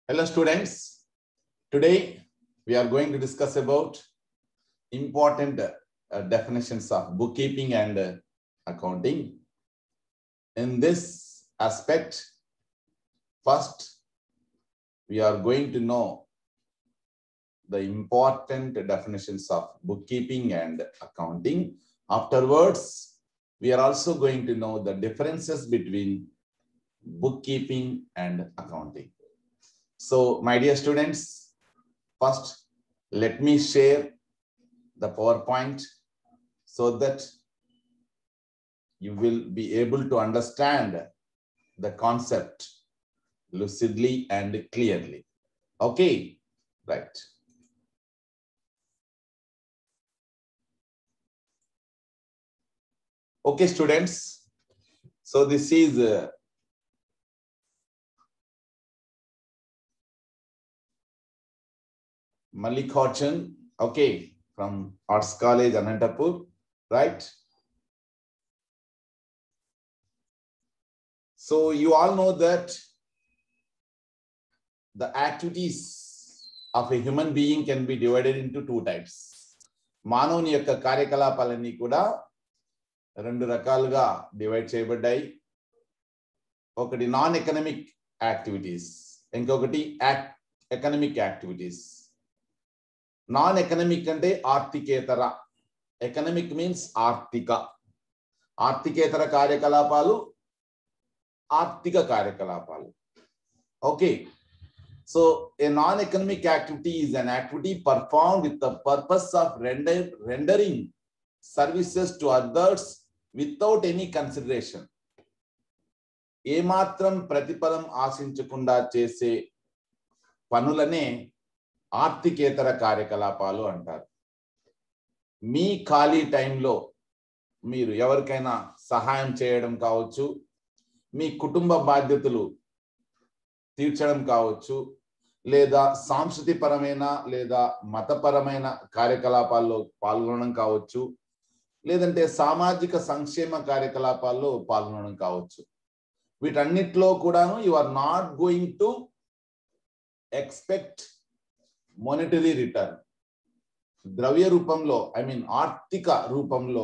Hello students, today we are going to discuss about important definitions of bookkeeping and accounting. In this aspect, first we are going to know the important definitions of bookkeeping and accounting. Afterwards, we are also going to know the differences between bookkeeping and accounting. So, my dear students, first, let me share the PowerPoint so that you will be able to understand the concept lucidly and clearly. Okay, right. Okay, students. So, this is Mallikarjun, okay, from Arts College, Anantapur, right? So you all know that the activities of a human being can be divided into two types. మానవుని యొక్క కార్యకలాపాలన్నీ కూడా రెండు రకాలుగా divide చేయబడ్డాయి. ఒకటి non economic activities, ఇంకొకటి economic activities. Non economic అంటే ఆర్థికేతర, ఎకనామిక్ మీన్స్ ఆర్థిక, ఆర్థికేతర కార్యకలాపాలు, ఆర్థిక కార్యకలాపాలు. Okay, so a non-economic activity is an activity performed with the purpose of rendering services to others without any consideration. ఏమాత్రం ప్రతిఫలం ఆశించకుండా చేసే పనులనే ఆర్థికేతర కార్యకలాపాలు అంటారు. మీ ఖాళీ టైంలో మీరు ఎవరికైనా సహాయం చేయడం కావచ్చు, మీ కుటుంబ బాధ్యతలు తీర్చడం కావచ్చు, లేదా సాంస్కృతికపరమైన లేదా మతపరమైన కార్యకలాపాల్లో పాల్గొనడం కావచ్చు, లేదంటే సామాజిక సంక్షేమ కార్యకలాపాల్లో పాల్గొనడం కావచ్చు. వీటన్నిటిలో కూడాను you are not going to expect monetary return. ద్రవ్య రూపంలో, ఐ మీన్ ఆర్థిక రూపంలో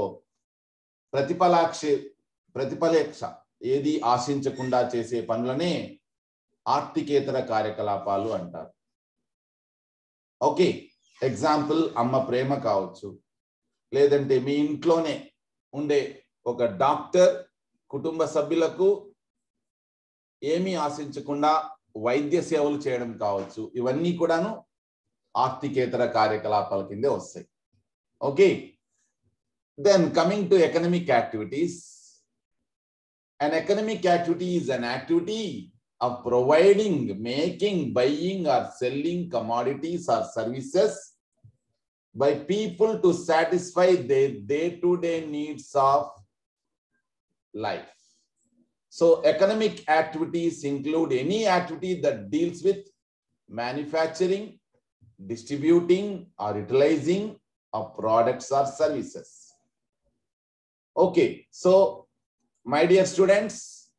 ప్రతిఫలేక్ష ఏది ఆశించకుండా చేసే పనులనే ఆర్థికేతర కార్యకలాపాలు అంటారు. ఓకే, ఎగ్జాంపుల్ అమ్మ ప్రేమ కావచ్చు, లేదంటే మీ ఇంట్లోనే ఉండే ఒక డాక్టర్ కుటుంబ సభ్యులకు ఏమీ ఆశించకుండా వైద్య సేవలు చేయడం కావచ్చు. ఇవన్నీ కూడాను ఆర్థికేతర కార్యకలాపాల కిందే వస్తాయి. Okay, then coming to economic activities. An economic activity is an activity of providing, making, buying or selling commodities or services by people to satisfy their day-to-day needs of life. So economic activities include any activity that deals with manufacturing, distributing or utilizing of products or services. Okay, so my dear students,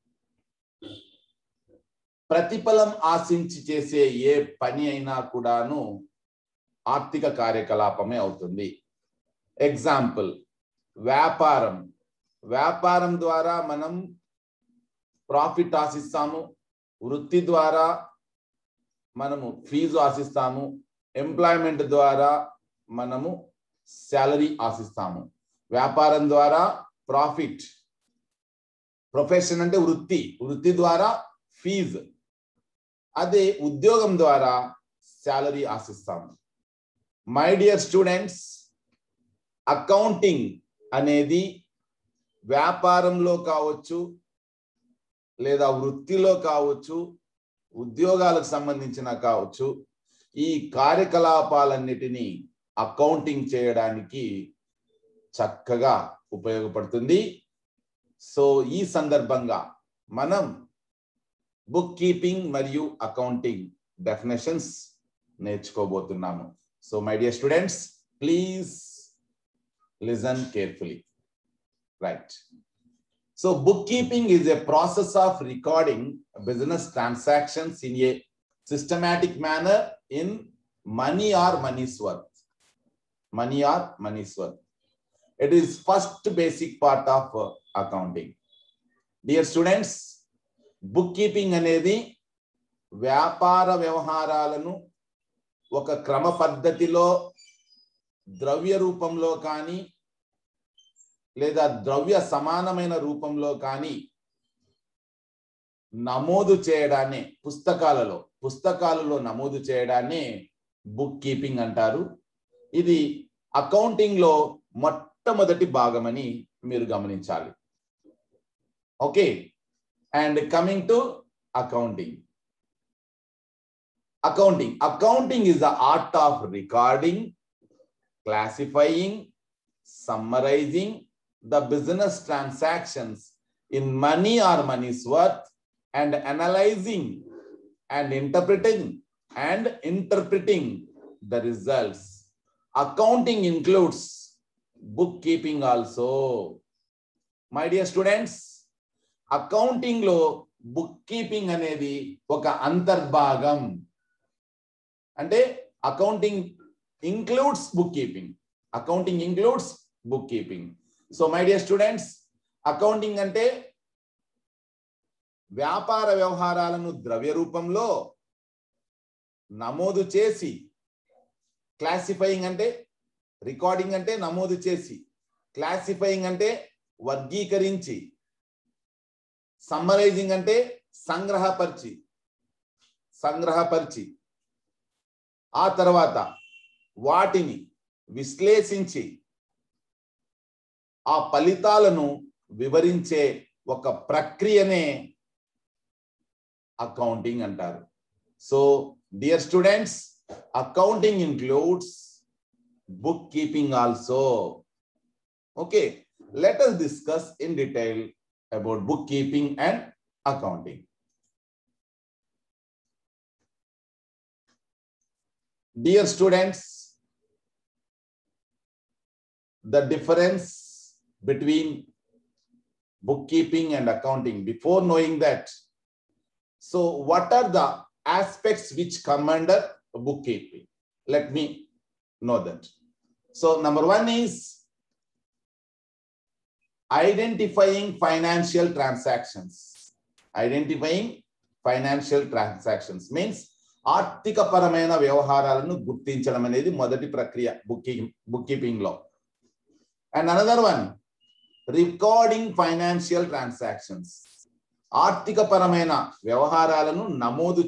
ప్రతిఫలం ఆశించి చేసే ఏ పని అయినా కూడాను ఆర్థిక కార్యకలాపమే అవుతుంది. Example వ్యాపారం. వ్యాపారం ద్వారా మనం ప్రాఫిట్ ఆశిస్తాము, వృత్తి ద్వారా మనము ఫీజు ఆశిస్తాము, ఎంప్లాయ్మెంట్ ద్వారా మనము శాలరీ ఆశిస్తాము. వ్యాపారం ద్వారా ప్రాఫిట్, ప్రొఫెషన్ అంటే వృత్తి, వృత్తి ద్వారా ఫీజు, అదే ఉద్యోగం ద్వారా శాలరీ ఆశిస్తాము. మై డియర్ స్టూడెంట్స్, అకౌంటింగ్ అనేది వ్యాపారంలో కావచ్చు, లేదా వృత్తిలో కావచ్చు, ఉద్యోగాలకు సంబంధించిన కావచ్చు, ఈ కార్యకలాపాలన్నిటినీ అకౌంటింగ్ చేయడానికి చక్కగా ఉపయోగపడుతుంది. సో ఈ సందర్భంగా మనం బుక్ కీపింగ్ మరియు అకౌంటింగ్ డెఫినేషన్స్ నేర్చుకోబోతున్నాము. So my dear students, please listen carefully. Right. So bookkeeping is a process of recording business transactions in a systematic manner in money or money's worth. Money or money's worth. It is first basic part of accounting. Dear students, bookkeeping అనేది వ్యాపార వ్యవహారాలను ఒక క్రమ పద్ధతిలో ద్రవ్య రూపంలో కానీ లేదా ద్రవ్య సమానమైన రూపంలో కానీ నమోదు చేయడాన్ని పుస్తకాలలో నమోదు చేయడాన్ని బుక్ కీపింగ్ అంటారు. ఇది అకౌంటింగ్ లో మొట్టమొదటి భాగమని మీరు గమనించాలి. Okay, and coming to accounting. Accounting is the art of recording, classifying, summarizing the business transactions in money or money's worth, and analyzing and interpreting the results. Accounting includes bookkeeping also. My dear students, accounting lo bookkeeping anedi oka antarbhagam. అంటే accounting includes bookkeeping. So my dear students, accounting అంటే వ్యాపార వ్యవహారాలను ద్రవ్య రూపంలో నమోదు చేసి, classifying అంటే recording అంటే నమోదు చేసి, క్లాసిఫైయింగ్ అంటే వర్గీకరించి, సమ్మరైజింగ్ అంటే సంగ్రహపరిచి ఆ తర్వాత వాటిని విశ్లేషించి ఆ ఫలితాలను వివరించే ఒక ప్రక్రియనే అకౌంటింగ్ అంటారు. So dear students, accounting includes bookkeeping also. Okay, let us discuss in detail about bookkeeping and accounting. Dear students, the difference between bookkeeping and accounting, before knowing that, so what are the aspects which come under bookkeeping? Let me know that. So number one is identifying financial transactions. Identifying financial transactions means ఆర్థిక పరమైన వ్యవహారాలను గుర్తించడం అనేది మొదటి ప్రక్రియ bookkeeping లో. And another one, recording financial transactions, ఆర్థిక పరమైన వ్యవహారాలను నమోదు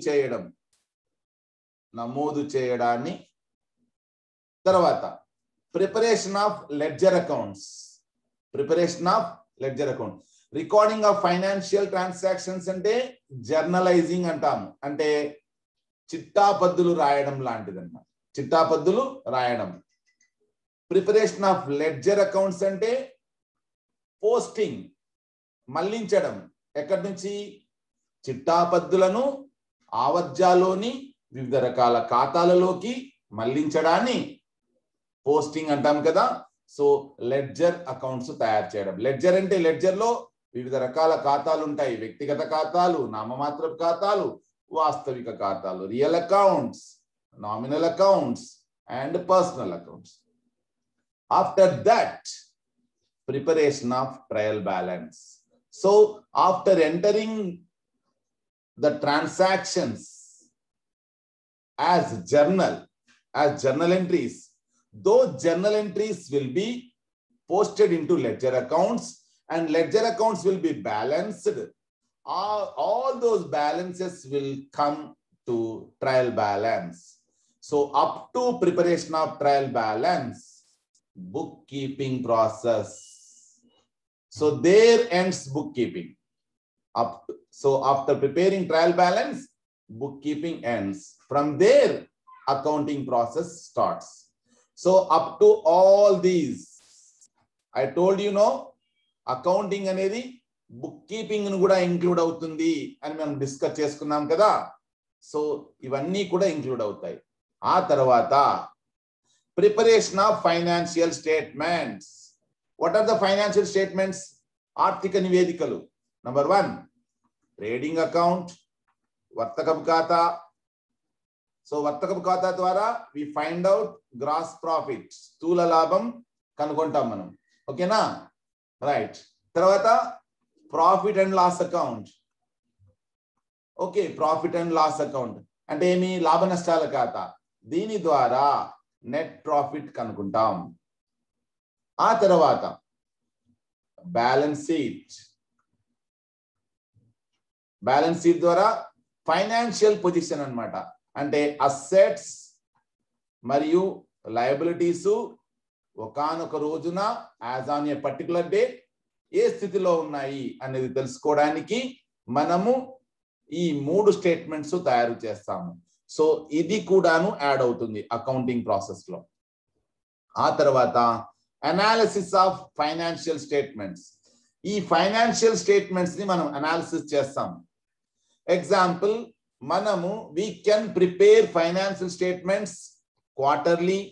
చేయడాన్ని. తర్వాత preparation of ledger accounts, recording of financial transactions అంటే జర్నలైజింగ్ అంటాము, అంటే చిట్టాపద్దులు రాయడం లాంటిదన్నమాట, చిట్టాపద్దులు రాయడం. ప్రిపరేషన్ ఆఫ్ లెడ్జర్ అకౌంట్స్ అంటే పోస్టింగ్, మళ్లించడం. ఎక్కడి నుంచి? చిట్టాపద్దులను ఆవర్జాలోని వివిధ రకాల ఖాతాలలోకి మళ్లించడాన్ని పోస్టింగ్ అంటాం కదా. సో లెడ్జర్ అకౌంట్స్ తయారు చేయడం. లెడ్జర్ అంటే లెడ్జర్ లో వివిధ రకాల ఖాతాలు ఉంటాయి. వ్యక్తిగత ఖాతాలు, నామమాత్రపు ఖాతాలు, వాస్తవిక ఖాతాలు, real accounts, nominal accounts and personal accounts. After that, preparation of trial balance. So after entering the transactions as journal entries, those journal entries will be posted into ledger accounts, and ledger accounts will be balanced. All those balances will come to trial balance. So up to preparation of trial balance, bookkeeping process. So there ends bookkeeping. So after preparing trial balance, bookkeeping ends. From there, accounting process starts. So up to all these, I told you, accounting anedi bookkeeping nu kuda include avutundi ani మనం discuss చేసుకున్నాం కదా. So ఇవన్నీ కూడా include అవుతాయి. ఆ తర్వాత preparation of financial statements. What are the financial statements? ఆర్థిక నివేదికలు. నంబర్ 1 ట్రేడింగ్ అకౌంట్, వర్తకపు ఖాతా, సో వర్తకపు ఖాతా ద్వారా we find out gross profit, స్థూల లాభం కనుగొంటాం మనం. ఓకేనా, రైట్. తర్వాత profit and loss account. Okay, profit and loss account అంటే ఏమి? లాభ నష్టాల ఖాతా. దీని ద్వారా నెట్ ప్రాఫిట్ కనుక్కుంటాం. ఆ తర్వాత బ్యాలెన్స్ షీట్. బ్యాలెన్స్ షీట్ ద్వారా ఫైనాన్షియల్ పొజిషన్ అన్నమాట. అంటే అసెట్స్ మరియు లయబిలిటీస్ ఒకానొక రోజున as on a particular date ఏ స్థితిలో ఉన్నాయి అనేది తెలుసుకోవడానికి మనము ఈ 3 స్టేట్మెంట్స్ తయారు చేస్తాము. సో ఇది కూడాను యాడ్ అవుతుంది అకౌంటింగ్ ప్రాసెస్ లో. ఆ తర్వాత అనాలిసిస్ ఆఫ్ ఫైనాన్షియల్ స్టేట్మెంట్స్. ఈ ఫైనాన్షియల్ స్టేట్మెంట్స్ ని మనం అనాలిసిస్ చేస్తాం. ఎగ్జాంపుల్, మనము we can prepare financial statements quarterly,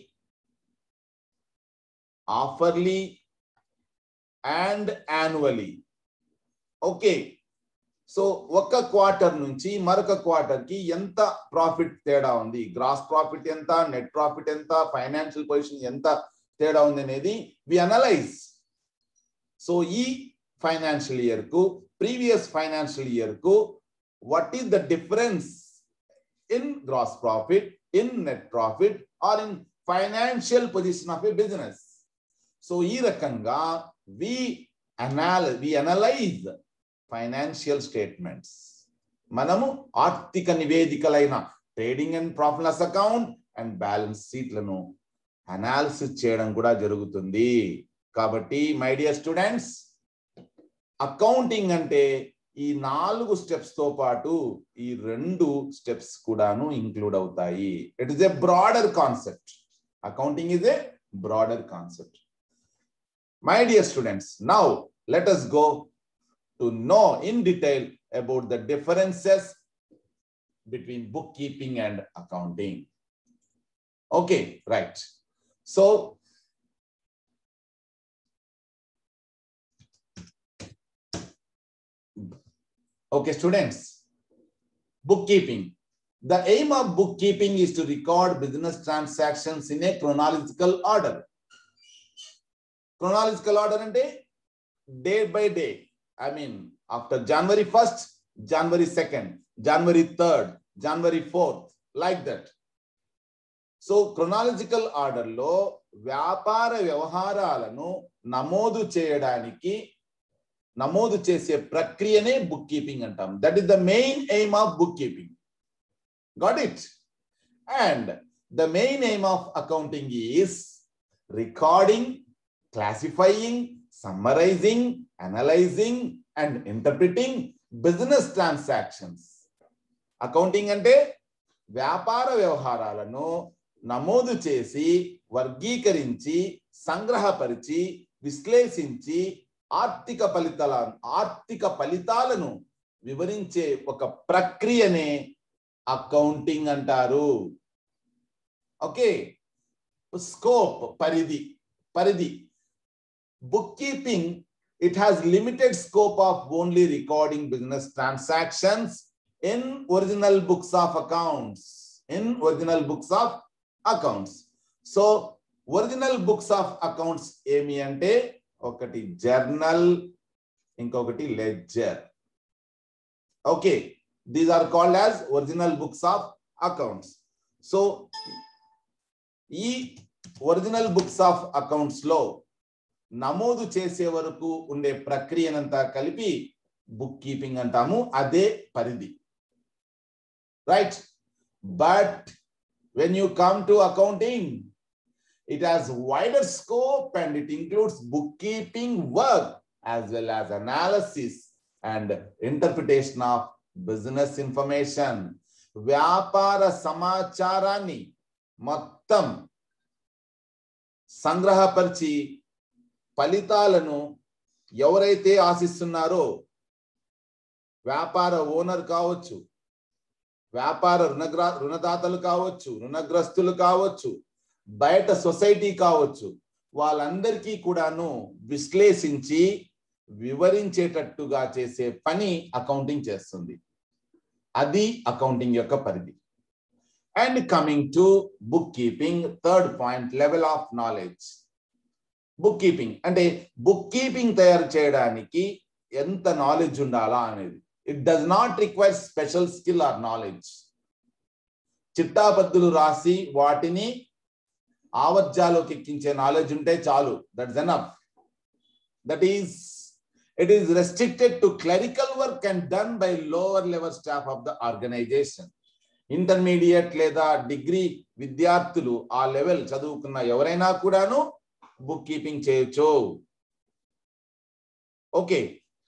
half-yearly and annually. Okay, so ఒక క్వార్టర్ నుంచి మరొక క్వార్టర్ కి ఎంత ప్రాఫిట్ తేడా ఉంది, గ్రాస్ ప్రాఫిట్ ఎంత, నెట్ ప్రాఫిట్ ఎంత, ఫైనాన్షియల్ పొజిషన్ ఎంత తేడా ఉంది అనేది వి అనలైజ్. సో ఈ ఫైనాన్షియల్ ఇయర్ కు ప్రీవియస్ ఫైనాన్షియల్ ఇయర్ కు what is the difference in gross profit, in net profit or in financial position of a business. So ee rakanga we analyze financial statements. Manamu arthika nivedikalaina trading and profit loss account and balance sheet lanu analysis cheyadam kuda jarugutundi. Kabatti my dear students, accounting ante ఈ 4 steps తో పాటు ఈ 2 steps కూడాను include అవుతాయి. It is a broader concept. Accounting is a broader concept. My dear students, now let us go to know in detail about the differences between bookkeeping and accounting. Okay, right. So okay, students, bookkeeping. The aim of bookkeeping is to record business transactions in a chronological order. Chronological order ante day by day. I mean, after January 1st, January 2nd, January 3rd, January 4th, like that. So chronological order lo వ్యాపార వ్యవహారాలను నమోదు చేయడానికి నమోదు చేసే ప్రక్రియనే bookkeeping అంటాం. That is the main aim of bookkeeping. Got it? And the main aim of accounting is recording, classifying, summarising, analysing and interpreting business transactions. Accounting అంటే వ్యాపార వ్యవహారాలను నమోదు చేసి, వర్గీకరించి, సంగ్రహపరిచి, విశ్లేషించి ఆర్థిక ఫలితాలను వివరించే ఒక ప్రక్రియనే అకౌంటింగ్ అంటారు. ఓకే, స్కోప్, పరిధి. Bookkeeping, it has limited scope of only recording business transactions in original books of accounts. So original books of accounts ఏమి అంటే ఒకటి జర్నల్, ఇంకొకటి ledger. Okay, these are called as original books of accounts. So ఈ original books of accounts లో నమోదు చేసే వరకు ఉండే ప్రక్రియనంతా కలిపి బుక్ కీపింగ్ అంటాము. అదే పరిధి, right? But when you come to accounting, it has wider scope and it includes bookkeeping work as well as analysis and interpretation of business information. వ్యాపార సమాచారాన్ని మొత్తం సంగ్రహపరిచి ఫలితాలను ఎవరైతే ఆశిస్తున్నారో, వ్యాపార ఓనర్ కావచ్చు, వ్యాపార రుణదాతలు కావచ్చు, రుణగ్రస్తులు కావచ్చు, బయట సొసైటీ కావచ్చు, వాళ్ళందరికీ కూడాను విశ్లేషించి వివరించేటట్టుగా చేసే పని అకౌంటింగ్ చేస్తుంది. అది అకౌంటింగ్ యొక్క పరిధి. And coming to bookkeeping, third point, level of knowledge. Bookkeeping అంటే bookkeeping తయారు చేయడానికి ఎంత నాలెడ్జ్ ఉండాలా అనేది. It does not require special skill or knowledge. చిట్టాపద్దులు రాసి వాటిని ఆవర్జాలోకి ఎక్కించే నాలెడ్జ్ ఉంటే చాలు. That's enough. It is restricted to clerical work and done by lower level staff of the organization. Intermediate లేదా డిగ్రీ విద్యార్థులు ఆ లెవెల్ చదువుకున్న ఎవరైనా కూడాను బుక్ కీపింగ్ చేయొచ్చు. Okay.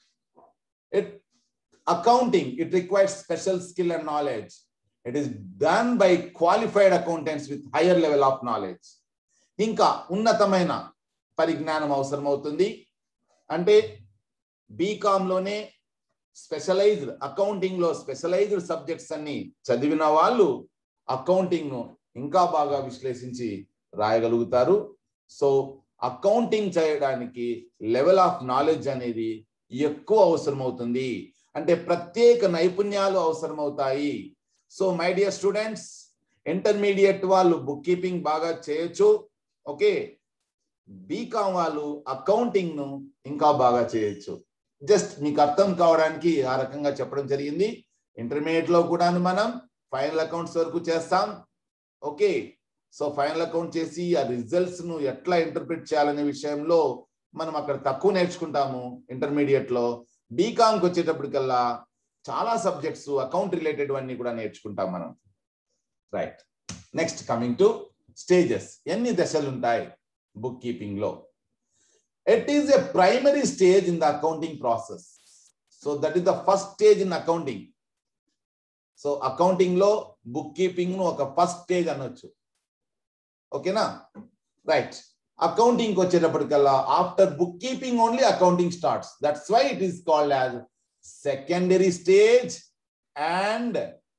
Accounting it requires special skill and knowledge. It is done by qualified accountants with higher level of knowledge. ఇంకా ఉన్నతమైన పరిజ్ఞానం అవసరం అవుతుంది. అంటే బీకామ్ లోనే స్పెషలైజ్డ్ అకౌంటింగ్ లో స్పెషలైజ్డ్ సబ్జెక్ట్స్ అన్ని చదివిన వాళ్ళు అకౌంటింగ్ ను ఇంకా బాగా విశ్లేషించి రాయగలుగుతారు. సో అకౌంటింగ్ చేయడానికి లెవెల్ ఆఫ్ నాలెడ్జ్ అనేది ఎక్కువ అవసరం అవుతుంది. అంటే ప్రత్యేక నైపుణ్యాలు అవసరం అవుతాయి. So my dear students, intermediate వాళ్ళు బుక్ కీపింగ్ బాగా చేయొచ్చు. ఓకే. బీకామ్ వాళ్ళు అకౌంటింగ్ ను ఇంకా బాగా చేయొచ్చు. జస్ట్ మీకు అర్థం కావడానికి ఆ రకంగా చెప్పడం జరిగింది. ఇంటర్మీడియట్ లో కూడా మనం ఫైనల్ అకౌంట్స్ వరకు చేస్తాం. ఓకే. సో ఫైనల్ అకౌంట్ చేసి ఆ రిజల్ట్స్ ను ఎట్లా ఇంటర్ప్రిట్ చేయాలనే విషయంలో మనం అక్కడ తక్కువ నేర్చుకుంటాము ఇంటర్మీడియట్ లో. బీకామ్కి వచ్చేటప్పటికల్లా చాలా సబ్జెక్ట్స్ అకౌంట్ రిలేటెడ్ అన్ని కూడా నేర్చుకుంటాం మనం. Right. Next coming to stages. ఎన్ని దశలు ఉంటాయి బుక్ కీపింగ్ లో? It is a primary stage in the accounting process. So that is the first stage in accounting. So accounting lo bookkeeping nu oka first stage anochu. Okay na? Right. Accounting ko vachetappudikalla after bookkeeping only accounting starts. That's why it is called as secondary stage, and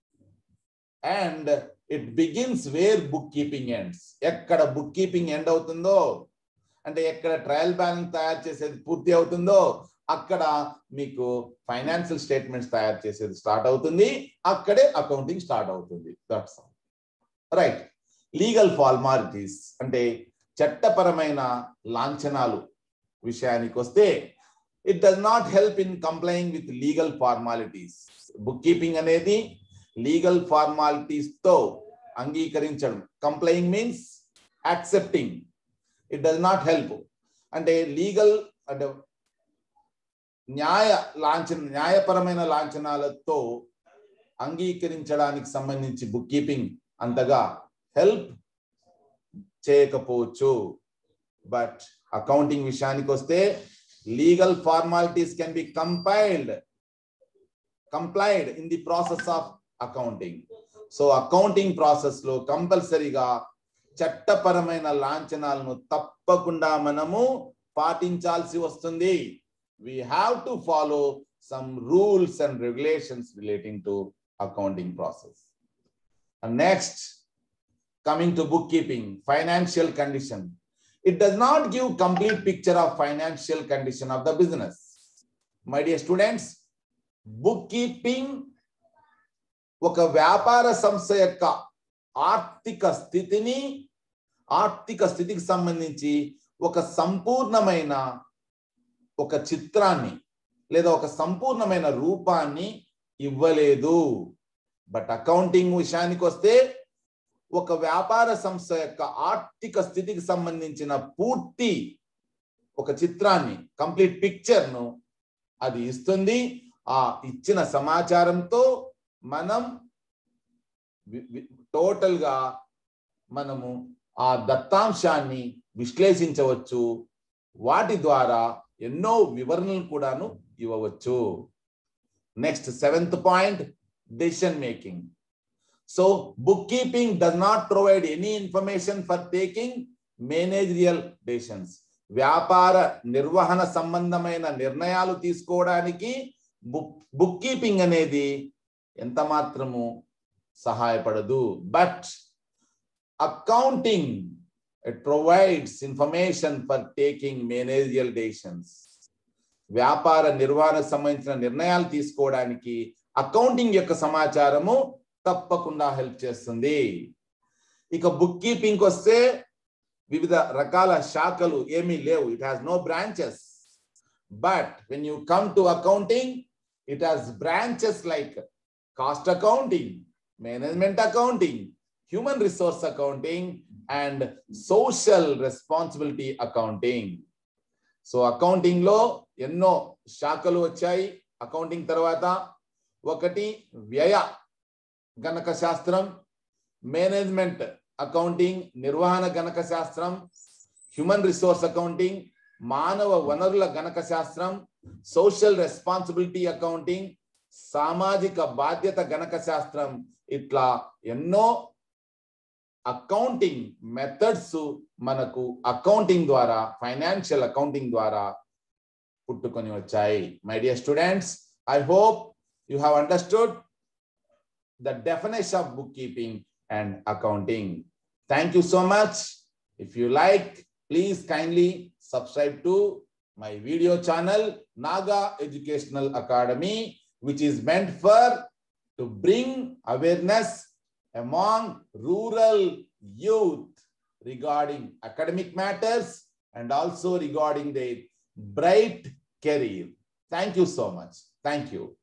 it begins where bookkeeping ends. Ekkada bookkeeping end avutundo అంటే ఎక్కడ trial balance తయారు చేసేది పూర్తి అవుతుందో అక్కడ మీకు financial statements తయారు చేసేది స్టార్ట్ అవుతుంది. అక్కడే అకౌంటింగ్ స్టార్ట్ అవుతుంది. That's all. Right. Legal formalities అంటే చట్టపరమైన లాంఛనాలు విషయానికి వస్తే it does not help in complying with legal formalities. Bookkeeping అనేది లీగల్ ఫార్మాలిటీస్ తో అంగీకరించడం. Complying means accepting. It does not help. అంటే లీగల్ అంటే న్యాయపరమైన లాంఛనాలతో అంగీకరించడానికి సంబంధించి బుక్ కీపింగ్ అంతగా హెల్ప్ చేయకపోవచ్చు. బట్ అకౌంటింగ్ విషయానికి వస్తే legal formalities can be complied in the process of accounting. So accounting process లో కంపల్సరీగా చట్టపరమైన లాంఛనాలను తప్పకుండా మనము పాటించాల్సి వస్తుంది. We have to follow some rules and regulations relating to accounting process. And next, coming to bookkeeping, financial condition. It does not give complete picture of financial condition of the business. My dear students, bookkeeping ఒక వ్యాపార సంస్థ యొక్క ఆర్థిక స్థితికి సంబంధించి ఒక సంపూర్ణమైన ఒక చిత్రాన్ని లేదా ఒక సంపూర్ణమైన రూపాన్ని ఇవ్వలేదు. బట్ అకౌంటింగ్ విషయానికి వస్తే ఒక వ్యాపార సంస్థ యొక్క ఆర్థిక స్థితికి సంబంధించిన పూర్తి ఒక చిత్రాన్ని, కంప్లీట్ పిక్చర్ ను అది ఇస్తుంది. ఆ ఇచ్చిన సమాచారంతో మనం టోటల్ గా మనము ఆ దత్తాంశాన్ని విశ్లేషించవచ్చు. వాటి ద్వారా ఎన్నో వివరణలు కూడాను ఇవ్వవచ్చు. Next 7th point, decision making. So bookkeeping does not provide any information for taking managerial decisions. వ్యాపార నిర్వహణ సంబంధమైన నిర్ణయాలు తీసుకోవడానికి బుక్ కీపింగ్ అనేది ఎంత మాత్రము సహాయపడదు. But accounting it provides information for taking managerial decisions. వ్యాపార నిర్వహణ సంబంధించిన నిర్ణయాలు తీసుకోవడానికి అకౌంటింగ్ యొక్క సమాచారము తప్పకుండా హెల్ప్ చేస్తుంది. ఇక బుక్ కీపింగ్ వస్తే వివిధ రకాల శాఖలు ఏమీ లేవు. It has no branches. But when you come to accounting, it has branches like cost accounting, management accounting, human resource accounting and social responsibility accounting. So accounting లో ఎన్నో శాఖలు వచ్చాయి. అకౌంటింగ్ తర్వాత ఒకటి వ్యయ గణక శాస్త్రం, మేనేజ్మెంట్ అకౌంటింగ్ నిర్వహణ గణక శాస్త్రం, హ్యూమన్ రిసోర్స్ అకౌంటింగ్ మానవ వనరుల గణక శాస్త్రం, సోషల్ రెస్పాన్సిబిలిటీ అకౌంటింగ్ సామాజిక బాధ్యత గణక శాస్త్రం. ఇట్లా ఎన్నో అకౌంటింగ్ మెథడ్స్ మనకు అకౌంటింగ్ ద్వారా, ఫైనాన్షియల్ అకౌంటింగ్ ద్వారా పుట్టుకొని వచ్చాయి. My dear students, I hope you have understood the definition of bookkeeping and accounting. Thank you so much. If you like, please kindly subscribe to my video channel Naga Educational Academy, which is meant for to bring awareness among rural youth regarding academic matters and also regarding their bright career. Thank you so much. Thank you.